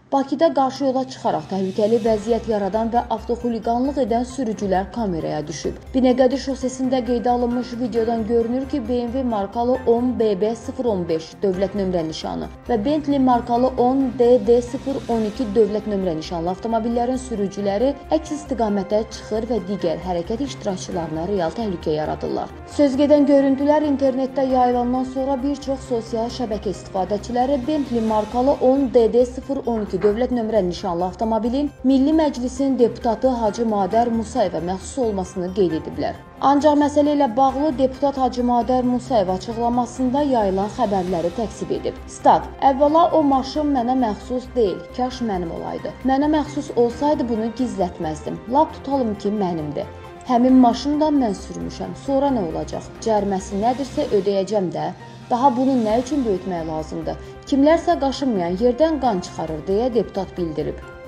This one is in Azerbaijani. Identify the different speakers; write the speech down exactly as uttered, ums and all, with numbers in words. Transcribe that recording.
Speaker 1: Bakıda qarşı yola çıxaraq təhlükəli vəziyyət yaradan və avtoxuliqanlıq edən sürücülər kameraya düşüb. Binəqədi şosesində qeydə alınmış videodan görünür ki, B M W markalı on B B sıfır on beş dövlət nömrə nişanı və Bentley markalı on D D sıfır on iki dövlət nömrə nişanlı avtomobillərin sürücüləri əks istiqamətə çıxır və digər hərəkət iştirakçılarına real təhlükə yaradırlar. Sözgedən görüntülər internetdə yayılandan sonra bir çox sosial şəbəkə istifadəçiləri Bentley markalı on D D sıfır on iki dövlət nömrə nişanlı avtomobilin Milli Məclisin deputatı Hacı Madər Musayevə məxsus olmasını qeyd ediblər. Ancaq məsələ ilə bağlı deputat Hacı Madər Musayev açıqlamasında yayılan xəbərləri təksib edib. Stat: Əvvəla o maşın mənə məxsus deyil, kaş mənim olaydı. Mənə məxsus olsaydı bunu gizlətməzdim. Lap tutalım ki, mənimdir. Həmin maşını da mən sürmüşəm. Sonra nə olacaq? Cəriməsi nədirsə ödəyəcəm də. Daha bunu nə üçün böyütmək lazımdır? Kimlərsə qaşınmayan yerdən qan çıxarır deyə deputat bildirib.